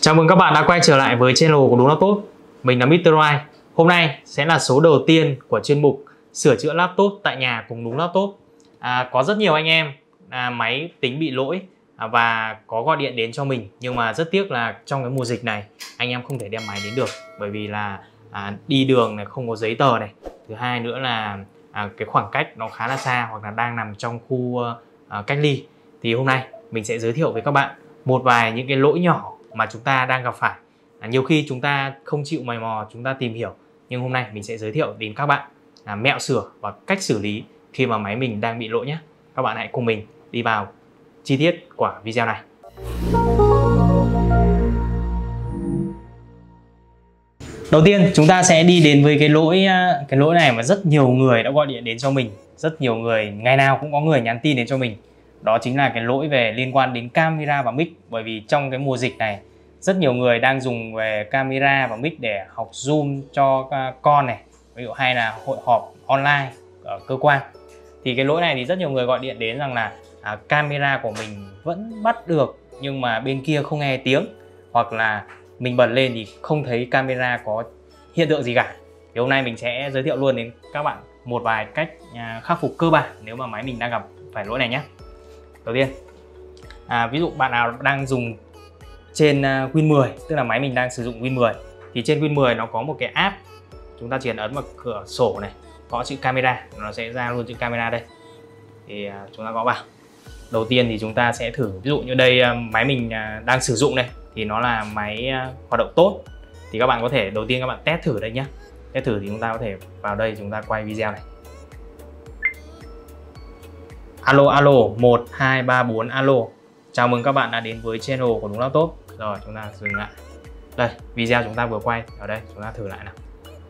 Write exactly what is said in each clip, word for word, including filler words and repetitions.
Chào mừng các bạn đã quay trở lại với channel của Đúng Laptop. Mình là mít tơ Right. Hôm nay sẽ là số đầu tiên của chuyên mục sửa chữa laptop tại nhà cùng Đúng Laptop. à, Có rất nhiều anh em à, máy tính bị lỗi à, và có gọi điện đến cho mình. Nhưng mà rất tiếc là trong cái mùa dịch này anh em không thể đem máy đến được. Bởi vì là à, đi đường này không có giấy tờ này. Thứ hai nữa là à, cái khoảng cách nó khá là xa hoặc là đang nằm trong khu à, cách ly. Thì hôm nay mình sẽ giới thiệu với các bạn một vài những cái lỗi nhỏ mà chúng ta đang gặp phải. à, Nhiều khi chúng ta không chịu mày mò chúng ta tìm hiểu. Nhưng hôm nay mình sẽ giới thiệu đến các bạn à, mẹo sửa và cách xử lý khi mà máy mình đang bị lỗi nhé. Các bạn hãy cùng mình đi vào chi tiết của video này. Đầu tiên chúng ta sẽ đi đến với cái lỗi cái lỗi này mà rất nhiều người đã gọi điện đến cho mình. Rất nhiều người, ngày nào cũng có người nhắn tin đến cho mình. Đó chính là cái lỗi về liên quan đến camera và mic. Bởi vì trong cái mùa dịch này rất nhiều người đang dùng về camera và mic để học Zoom cho con này, ví dụ hay là hội họp online ở cơ quan. Thì cái lỗi này thì rất nhiều người gọi điện đến rằng là à, camera của mình vẫn bắt được nhưng mà bên kia không nghe tiếng, hoặc là mình bật lên thì không thấy camera có hiện tượng gì cả. Thì hôm nay mình sẽ giới thiệu luôn đến các bạn một vài cách à, khắc phục cơ bản nếu mà máy mình đang gặp phải lỗi này nhé. Đầu tiên, à, ví dụ bạn nào đang dùng trên uh, Win mười, tức là máy mình đang sử dụng Win mười, thì trên Win mười nó có một cái app, chúng ta chỉ cần ấn vào cửa sổ này, có chữ camera, nó sẽ ra luôn chữ camera đây. Thì uh, chúng ta gõ vào. Đầu tiên thì chúng ta sẽ thử, ví dụ như đây uh, máy mình uh, đang sử dụng đây, thì nó là máy uh, hoạt động tốt. Thì các bạn có thể, đầu tiên các bạn test thử đây nhé. Test thử thì chúng ta có thể vào đây, chúng ta quay video này. Alo alo, một hai ba bốn alo. Chào mừng các bạn đã đến với channel của Đúng Laptop. Rồi chúng ta dừng lại. Đây, video chúng ta vừa quay ở đây, chúng ta thử lại nào.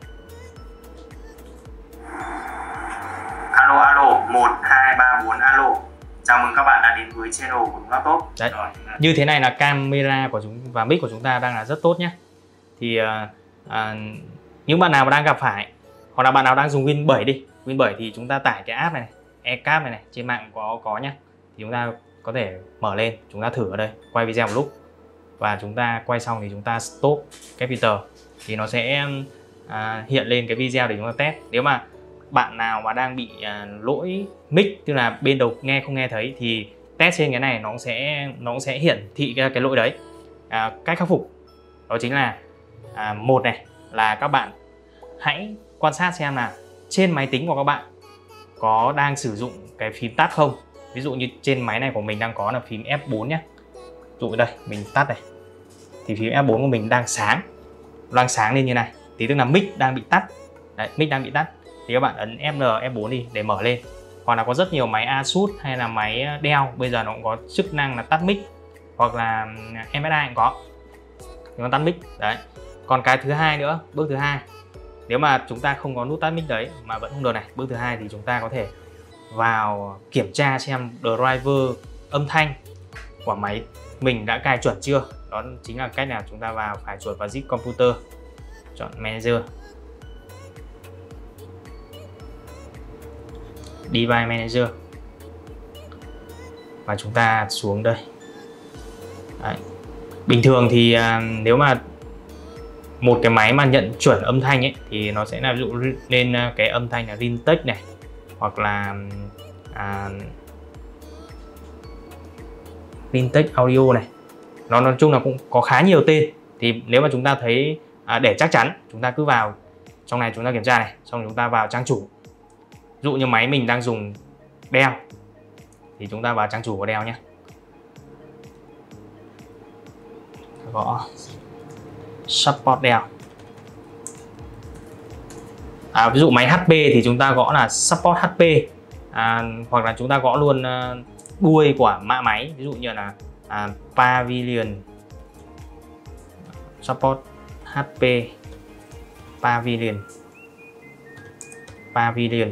Alo alo, một hai ba bốn alo. Chào mừng các bạn đã đến với channel của Đúng Laptop. Đấy, rồi, như thế này là camera của chúng và mic của chúng ta đang là rất tốt nhé. Thì uh, uh, những bạn nào mà đang gặp phải, hoặc là bạn nào đang dùng Win bảy đi, Win bảy thì chúng ta tải cái app này, eCap này này, trên mạng có có nhé. Thì chúng ta có thể mở lên, chúng ta thử ở đây, quay video một lúc, và chúng ta quay xong thì chúng ta stop capture thì nó sẽ à, hiện lên cái video để chúng ta test. Nếu mà bạn nào mà đang bị à, lỗi mic, tức là bên đầu nghe không nghe thấy, thì test trên cái này nó sẽ nó sẽ hiển thị cái, cái lỗi đấy. À, cách khắc phục đó chính là à, một này là các bạn hãy quan sát xem là trên máy tính của các bạn có đang sử dụng cái phím tắt không. Ví dụ như trên máy này của mình đang có là phím F bốn nhé. Ví dụ đây, mình tắt này, thì phím F bốn của mình đang sáng, đang sáng lên như này, thì tức là mic đang bị tắt. Đấy, mic đang bị tắt. Thì các bạn ấn F N F bốn đi để mở lên. Hoặc là có rất nhiều máy Asus hay là máy Dell bây giờ nó cũng có chức năng là tắt mic, hoặc là M S I cũng có, chúng ta tắt mic. Đấy. Còn cái thứ hai nữa, bước thứ hai, nếu mà chúng ta không có nút tắt mic đấy mà vẫn không được này, bước thứ hai thì chúng ta có thể vào kiểm tra xem driver âm thanh của máy mình đã cài chuẩn chưa. Đó chính là cách nào chúng ta vào phải chuột vào Zip Computer, chọn Manager, Device Manager, và chúng ta xuống đây. Đấy. Bình thường thì à, nếu mà một cái máy mà nhận chuẩn âm thanh ấy thì nó sẽ là ví dụ lên cái âm thanh là Rintech này, hoặc là à, Rintech Audio này, nó nói chung là cũng có khá nhiều tên. Thì nếu mà chúng ta thấy à, để chắc chắn, chúng ta cứ vào trong này, chúng ta kiểm tra này, xong chúng ta vào trang chủ. Ví dụ như máy mình đang dùng Dell thì chúng ta vào trang chủ của Dell nhé, gõ Support Dell. À, ví dụ máy H P thì chúng ta gõ là Support H P, à, hoặc là chúng ta gõ luôn uh, đuôi của mã máy, ví dụ như là uh, Pavilion Support H P Pavilion Pavilion.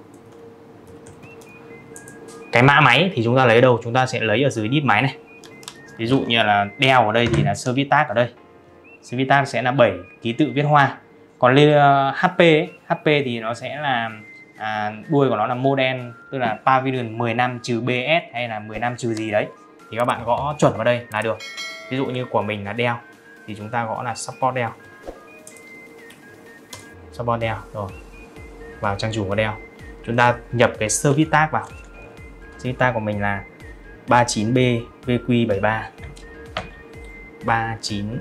Cái mã máy thì chúng ta lấy ở đâu? Chúng ta sẽ lấy ở dưới đít máy này. Ví dụ như là Dell ở đây thì là Service Tag ở đây. Service Tag sẽ là bảy ký tự viết hoa. Còn lên uh, H P ấy, H P thì nó sẽ là à, đuôi của nó là model, tức là Pavilion mười năm trừ B S hay là mười năm trừ gì đấy, thì các bạn gõ chuẩn vào đây là được. Ví dụ như của mình là Dell thì chúng ta gõ là support Dell. Support Dell rồi. Vào trang chủ của Dell. Chúng ta nhập cái service tag vào. Service tag của mình là ba mươi chín B V Q bảy ba. ba mươi chín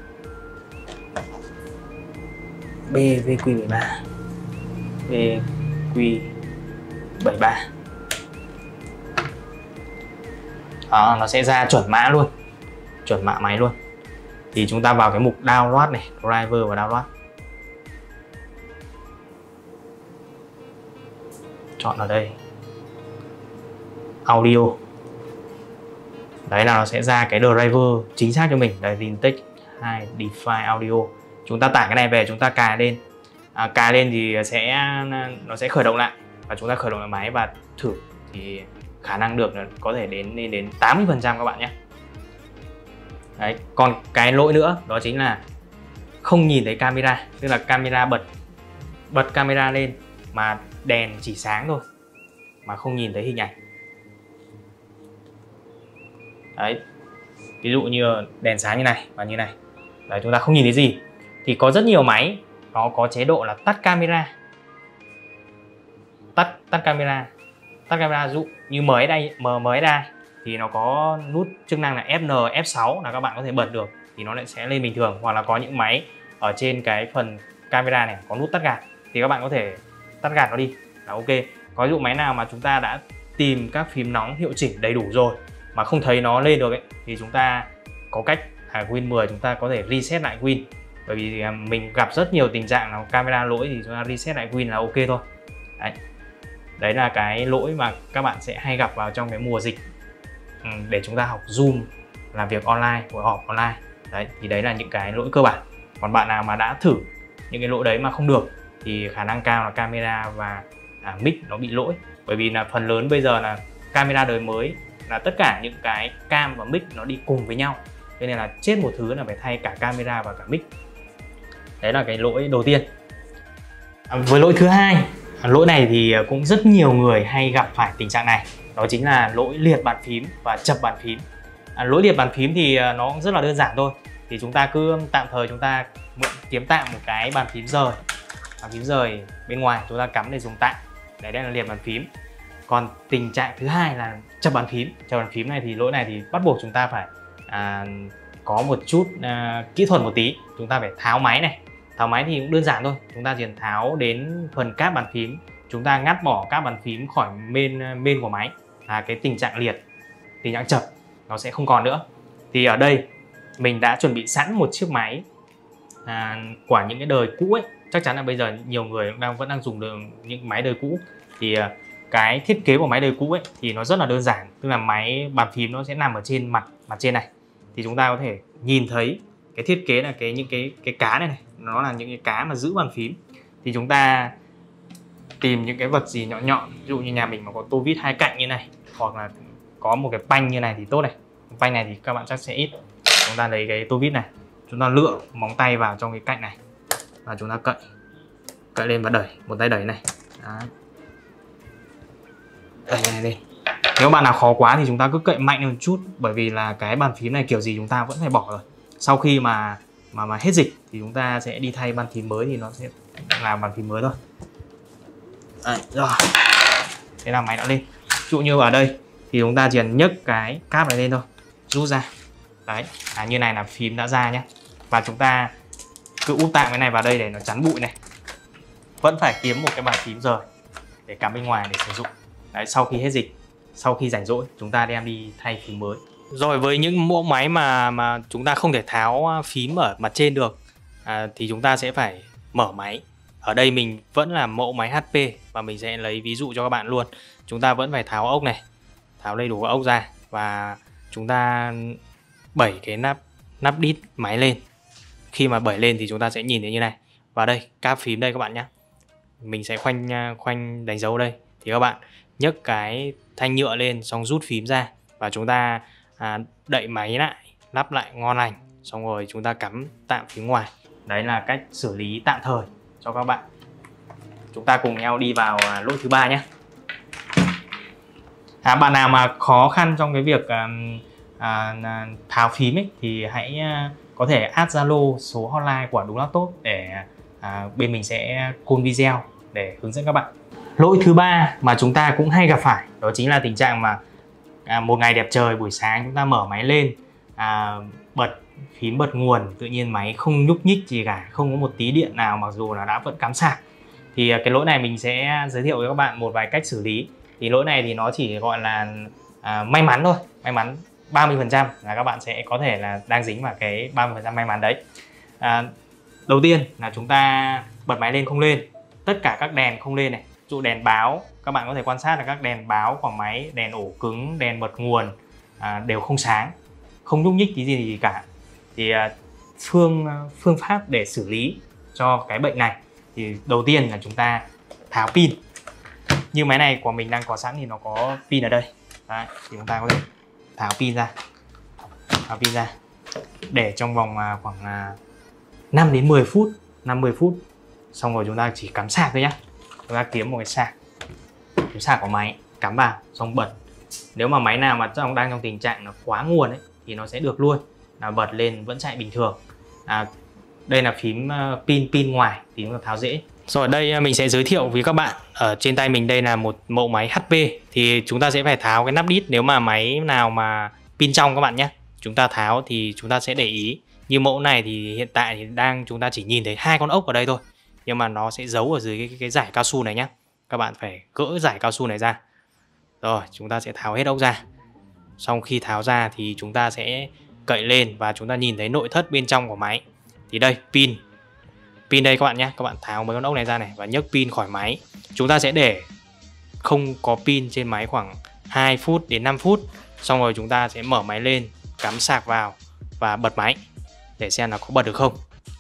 B V Q bảy ba. V Q bảy ba. Đó, nó sẽ ra chuẩn mã luôn, chuẩn mã máy luôn. Thì chúng ta vào cái mục download này, driver và download, chọn ở đây audio. Đấy là nó sẽ ra cái driver chính xác cho mình. Đây, Vintage hai Define Audio. Chúng ta tải cái này về, chúng ta cài lên. À, cài lên thì sẽ nó sẽ khởi động lại và chúng ta khởi động lại máy và thử thì khả năng được có thể đến lên đến tám mươi phần trăm các bạn nhé. Đấy, còn cái lỗi nữa đó chính là không nhìn thấy camera, tức là camera bật bật camera lên mà đèn chỉ sáng thôi mà không nhìn thấy hình ảnh. Đấy, ví dụ như đèn sáng như này và như này, đấy, chúng ta không nhìn thấy gì. Thì có rất nhiều máy nó có chế độ là tắt camera, tắt tắt camera, tắt camera. Dụ như mới đây, mới đây thì nó có nút chức năng là F N F sáu là các bạn có thể bật được thì nó lại sẽ lên bình thường. Hoặc là có những máy ở trên cái phần camera này có nút tắt gạt thì các bạn có thể tắt gạt nó đi là ok. Có dụ máy nào mà chúng ta đã tìm các phím nóng hiệu chỉnh đầy đủ rồi mà không thấy nó lên được ấy, thì chúng ta có cách à, Win mười chúng ta có thể reset lại Win. Bởi vì mình gặp rất nhiều tình trạng là camera lỗi thì chúng ta reset lại Win là ok thôi. Đấy. Đấy là cái lỗi mà các bạn sẽ hay gặp vào trong cái mùa dịch ừ, để chúng ta học Zoom, làm việc online, buổi họp online. Đấy, thì đấy là những cái lỗi cơ bản. Còn bạn nào mà đã thử những cái lỗi đấy mà không được thì khả năng cao là camera và à, mic nó bị lỗi. Bởi vì là phần lớn bây giờ là camera đời mới là tất cả những cái cam và mic nó đi cùng với nhau, cho nên là chết một thứ là phải thay cả camera và cả mic. Đấy là cái lỗi đầu tiên. À, với lỗi thứ hai, à, lỗi này thì cũng rất nhiều người hay gặp phải tình trạng này, đó chính là lỗi liệt bàn phím và chập bàn phím. À, lỗi liệt bàn phím thì nó cũng rất là đơn giản thôi. Thì chúng ta cứ tạm thời chúng ta mượn kiếm tạm một cái bàn phím rời, bàn phím rời bên ngoài chúng ta cắm để dùng tạm. Đấy, đây là liệt bàn phím. Còn tình trạng thứ hai là chập bàn phím. Chập bàn phím này thì lỗi này thì bắt buộc chúng ta phải à, có một chút à, kỹ thuật một tí. Chúng ta phải tháo máy này. Tháo máy thì cũng đơn giản thôi. Chúng ta chỉ cần tháo đến phần cáp bàn phím, chúng ta ngắt bỏ cáp bàn phím khỏi bên bên của máy là cái tình trạng liệt, tình trạng chập nó sẽ không còn nữa. Thì ở đây mình đã chuẩn bị sẵn một chiếc máy à, của những cái đời cũ ấy. Chắc chắn là bây giờ nhiều người đang vẫn đang dùng được những máy đời cũ. Thì à, cái thiết kế của máy đời cũ ấy thì nó rất là đơn giản, tức là máy bàn phím nó sẽ nằm ở trên mặt mặt trên này. Thì chúng ta có thể nhìn thấy cái thiết kế là cái những cái cái cá này này, nó là những cái cá mà giữ bàn phím. Thì chúng ta tìm những cái vật gì nhọn nhọn, ví dụ như nhà mình mà có tô vít hai cạnh như này, hoặc là có một cái panh như này thì tốt này. Panh này thì các bạn chắc sẽ ít. Chúng ta lấy cái tô vít này, chúng ta lựa móng tay vào trong cái cạnh này và chúng ta cậy cậy lên và đẩy, một tay đẩy này. Đấy. Đẩy này lên. Nếu bạn nào khó quá thì chúng ta cứ cậy mạnh hơn một chút, bởi vì là cái bàn phím này kiểu gì chúng ta vẫn phải bỏ rồi. Sau khi mà mà mà hết dịch thì chúng ta sẽ đi thay bàn phím mới thì nó sẽ làm bàn phím mới thôi. Đấy, rồi. Thế là máy đã lên. Ví dụ như ở đây thì chúng ta chỉ cần nhấc cái cáp này lên thôi, rút ra. Đấy, à, như này là phím đã ra nhé. Và chúng ta cứ úp tạm cái này vào đây để nó chắn bụi này. Vẫn phải kiếm một cái bàn phím rời để cắm bên ngoài để sử dụng. Đấy, sau khi hết dịch, sau khi rảnh rỗi chúng ta đem đi thay phím mới. Rồi, với những mẫu máy mà mà chúng ta không thể tháo phím ở mặt trên được à, thì chúng ta sẽ phải mở máy. Ở đây mình vẫn là mẫu máy hát pê và mình sẽ lấy ví dụ cho các bạn luôn. Chúng ta vẫn phải tháo ốc này, tháo đầy đủ ốc ra và chúng ta bẩy cái nắp nắp đít máy lên. Khi mà bẩy lên thì chúng ta sẽ nhìn thấy như này. Và đây, cáp phím đây các bạn nhé. Mình sẽ khoanh khoanh đánh dấu đây. Thì các bạn nhấc cái thanh nhựa lên xong rút phím ra và chúng ta à, đậy máy lại, lắp lại ngon lành, xong rồi chúng ta cắm tạm phím ngoài. Đấy là cách xử lý tạm thời cho các bạn. Chúng ta cùng nhau đi vào à, lỗi thứ ba nhé. À, bạn nào mà khó khăn trong cái việc à, à, tháo phím ấy thì hãy à, có thể add Zalo số hotline của Đúng Laptop để à, bên mình sẽ call video để hướng dẫn các bạn. Lỗi thứ ba mà chúng ta cũng hay gặp phải đó chính là tình trạng mà à, một ngày đẹp trời buổi sáng chúng ta mở máy lên, à, bật phím bật nguồn, tự nhiên máy không nhúc nhích gì cả, không có một tí điện nào mặc dù là đã vẫn cắm sạc. Thì cái lỗi này mình sẽ giới thiệu với các bạn một vài cách xử lý. Thì lỗi này thì nó chỉ gọi là à, may mắn thôi, may mắn ba mươi phần trăm là các bạn sẽ có thể là đang dính vào cái ba mươi phần trăm may mắn đấy. À, đầu tiên là chúng ta bật máy lên không lên, tất cả các đèn không lên này. Ví dụ đèn báo, các bạn có thể quan sát là các đèn báo của máy, đèn ổ cứng, đèn bật nguồn à, đều không sáng, không nhúc nhích tí gì, gì cả. Thì à, phương phương pháp để xử lý cho cái bệnh này thì đầu tiên là chúng ta tháo pin. Như máy này của mình đang có sẵn thì nó có pin ở đây. Đấy, thì chúng ta có thể tháo pin ra, tháo pin ra để trong vòng à, khoảng à, năm đến mười phút, năm mươi phút. Xong rồi chúng ta chỉ cắm sạc thôi nhá. Chúng ta kiếm một cái sạc, kiếm sạc của máy, cắm vào, xong bật. Nếu mà máy nào mà trong đang trong tình trạng nó quá nguồn ấy, thì nó sẽ được luôn, là bật lên vẫn chạy bình thường. À, đây là phím uh, pin pin ngoài thì chúng ta tháo dễ. Rồi đây mình sẽ giới thiệu với các bạn, ở trên tay mình đây là một mẫu máy hát pê. Thì chúng ta sẽ phải tháo cái nắp đít nếu mà máy nào mà pin trong các bạn nhé. Chúng ta tháo thì chúng ta sẽ để ý. Như mẫu này thì hiện tại thì đang chúng ta chỉ nhìn thấy hai con ốc ở đây thôi, nhưng mà nó sẽ giấu ở dưới cái, cái, cái giải cao su này nhé. Các bạn phải gỡ giải cao su này ra. Rồi chúng ta sẽ tháo hết ốc ra. Sau khi tháo ra thì chúng ta sẽ cậy lên và chúng ta nhìn thấy nội thất bên trong của máy. Thì đây, pin. Pin đây các bạn nhé. Các bạn tháo mấy con ốc này ra này và nhấc pin khỏi máy. Chúng ta sẽ để không có pin trên máy khoảng hai phút đến năm phút. Xong rồi chúng ta sẽ mở máy lên, cắm sạc vào và bật máy để xem là có bật được không.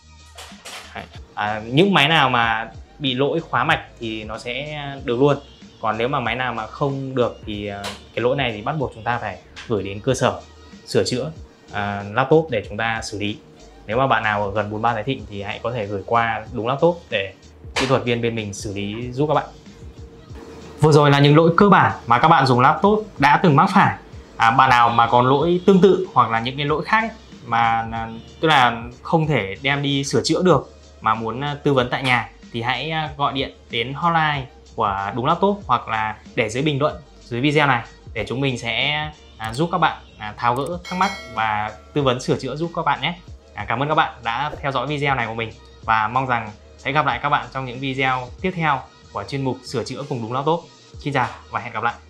À, những máy nào mà bị lỗi khóa mạch thì nó sẽ được luôn. Còn nếu mà máy nào mà không được thì cái lỗi này thì bắt buộc chúng ta phải gửi đến cơ sở sửa chữa à, laptop để chúng ta xử lý. Nếu mà bạn nào ở gần bốn mươi ba Thái Thịnh thì hãy có thể gửi qua Đúng Laptop để kỹ thuật viên bên mình xử lý giúp các bạn. Vừa rồi là những lỗi cơ bản mà các bạn dùng laptop đã từng mắc phải. À, bạn nào mà còn lỗi tương tự hoặc là những cái lỗi khác ấy, mà tức là không thể đem đi sửa chữa được mà muốn tư vấn tại nhà thì hãy gọi điện đến hotline của Đúng Laptop hoặc là để dưới bình luận dưới video này để chúng mình sẽ à, giúp các bạn à, tháo gỡ thắc mắc và tư vấn sửa chữa giúp các bạn nhé. À, cảm ơn các bạn đã theo dõi video này của mình và mong rằng sẽ gặp lại các bạn trong những video tiếp theo của chuyên mục sửa chữa cùng Đúng Laptop. Xin chào và hẹn gặp lại.